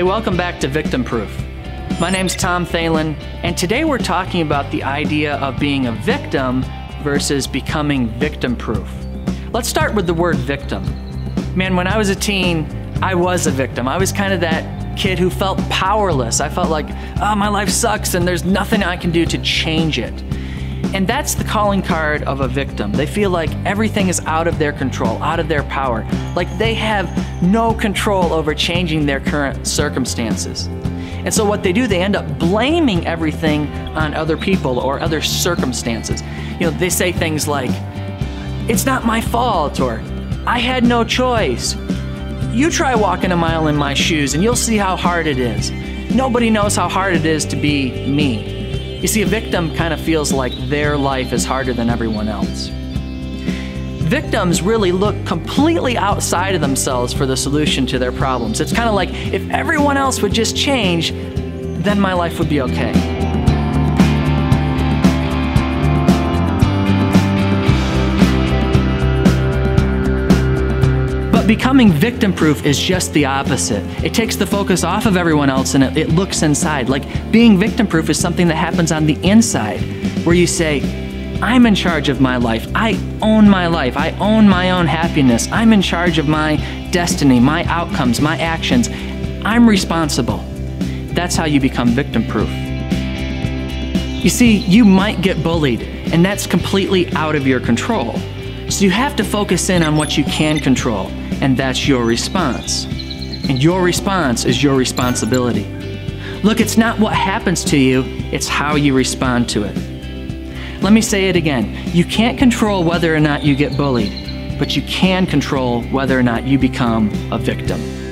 welcome back to Victimproof. My name's Tom Thelen, and today we're talking about the idea of being a victim versus becoming victim-proof. Let's start with the word victim. Man, when I was a teen, I was a victim. I was kind of that kid who felt powerless. I felt like, oh, my life sucks and there's nothing I can do to change it. And that's the calling card of a victim. They feel like everything is out of their control, out of their power, like they have no control over changing their current circumstances. And so what they do, they end up blaming everything on other people or other circumstances. You know, they say things like, it's not my fault, or I had no choice. You try walking a mile in my shoes and you'll see how hard it is. Nobody knows how hard it is to be me. You see, a victim kind of feels like their life is harder than everyone else. Victims really look completely outside of themselves for the solution to their problems. It's kind of like, if everyone else would just change, then my life would be okay. Becoming victim-proof is just the opposite. It takes the focus off of everyone else and it looks inside. Like, being victim-proof is something that happens on the inside, where you say, I'm in charge of my life. I own my life. I own my own happiness. I'm in charge of my destiny, my outcomes, my actions. I'm responsible. That's how you become victim-proof. You see, you might get bullied, and that's completely out of your control. So you have to focus in on what you can control, and that's your response. And your response is your responsibility. Look, it's not what happens to you, it's how you respond to it. Let me say it again. You can't control whether or not you get bullied, but you can control whether or not you become a victim.